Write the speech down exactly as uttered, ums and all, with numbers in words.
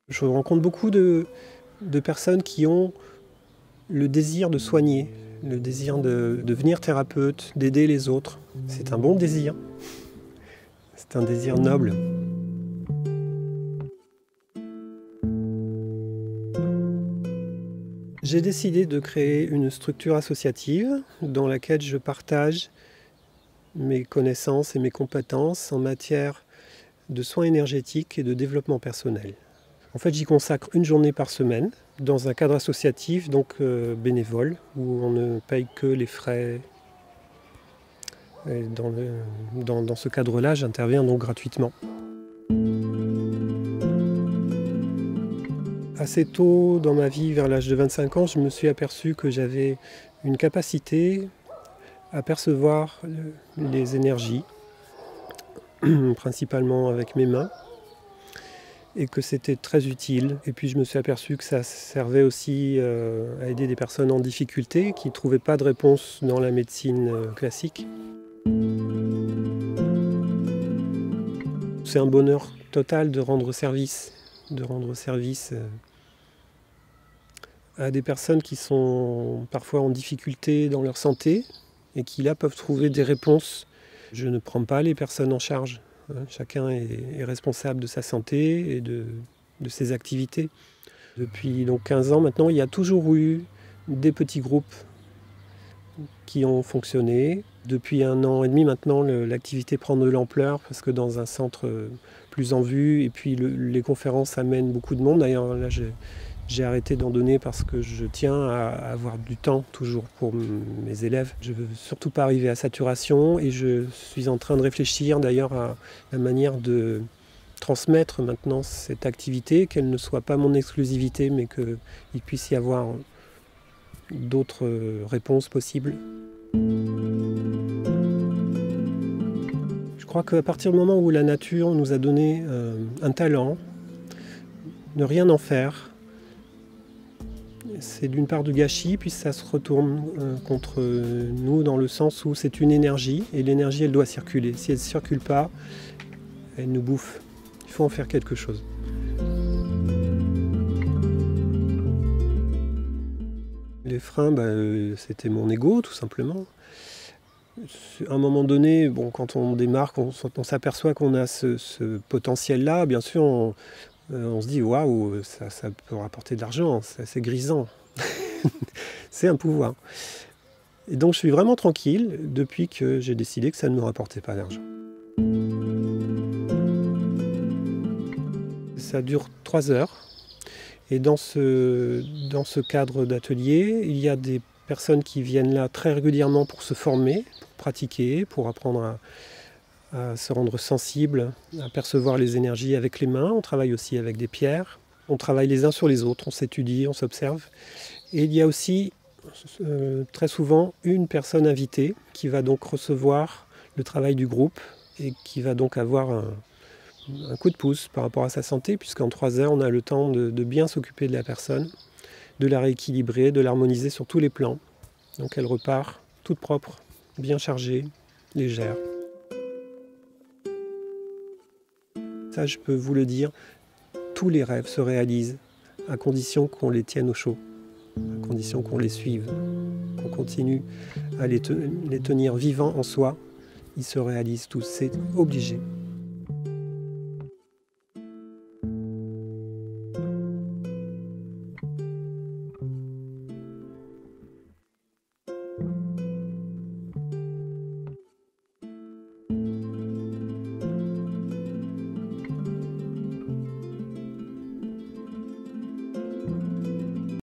Je rencontre beaucoup de, de personnes qui ont le désir de soigner, le désir de devenir thérapeute, d'aider les autres. C'est un bon désir, c'est un désir noble. J'ai décidé de créer une structure associative dans laquelle je partage mes connaissances et mes compétences en matière de soins énergétiques et de développement personnel. En fait, j'y consacre une journée par semaine dans un cadre associatif, donc euh, bénévole, où on ne paye que les frais. Et dans, le, dans, dans ce cadre-là, j'interviens donc gratuitement. Assez tôt dans ma vie, vers l'âge de vingt-cinq ans, je me suis aperçu que j'avais une capacité à percevoir les énergies, principalement avec mes mains, et que c'était très utile. Et puis je me suis aperçu que ça servait aussi euh, à aider des personnes en difficulté qui ne trouvaient pas de réponse dans la médecine euh, classique. C'est un bonheur total de rendre service, de rendre service euh, à des personnes qui sont parfois en difficulté dans leur santé et qui là peuvent trouver des réponses. Je ne prends pas les personnes en charge. Chacun est, est responsable de sa santé et de, de ses activités. Depuis donc quinze ans maintenant, il y a toujours eu des petits groupes qui ont fonctionné. Depuis un an et demi maintenant, l'activité prend de l'ampleur parce que dans un centre plus en vue, et puis le, les conférences amènent beaucoup de monde. D'ailleurs, là, j'ai arrêté d'en donner parce que je tiens à avoir du temps toujours pour mes élèves. Je ne veux surtout pas arriver à saturation et je suis en train de réfléchir d'ailleurs à la manière de transmettre maintenant cette activité, qu'elle ne soit pas mon exclusivité, mais qu'il puisse y avoir d'autres réponses possibles. Je crois qu'à partir du moment où la nature nous a donné euh, un talent, ne rien en faire, c'est d'une part du gâchis, puis ça se retourne euh, contre nous dans le sens où c'est une énergie, et l'énergie elle doit circuler. Si elle ne circule pas, elle nous bouffe. Il faut en faire quelque chose. Les freins, bah, euh, c'était mon ego tout simplement. À un moment donné, bon, quand on démarre, on, on s'aperçoit qu'on a ce, ce potentiel-là, bien sûr, on, on se dit waouh, ça, ça peut rapporter de l'argent, c'est grisant. C'est un pouvoir. Et donc je suis vraiment tranquille depuis que j'ai décidé que ça ne me rapportait pas d'argent. Ça dure trois heures. Et dans ce, dans ce cadre d'atelier, il y a des personnes qui viennent là très régulièrement pour se former, pour pratiquer, pour apprendre à, à se rendre sensible, à percevoir les énergies avec les mains. On travaille aussi avec des pierres. On travaille les uns sur les autres, on s'étudie, on s'observe. Et il y a aussi euh, très souvent une personne invitée qui va donc recevoir le travail du groupe et qui va donc avoir un, un coup de pouce par rapport à sa santé, puisqu'en trois heures, on a le temps de, de bien s'occuper de la personne, de la rééquilibrer, de l'harmoniser sur tous les plans. Donc elle repart toute propre, bien chargée, légère. Ça, je peux vous le dire, tous les rêves se réalisent à condition qu'on les tienne au chaud, à condition qu'on les suive, qu'on continue à les, te les tenir vivants en soi. Ils se réalisent tous, c'est obligé.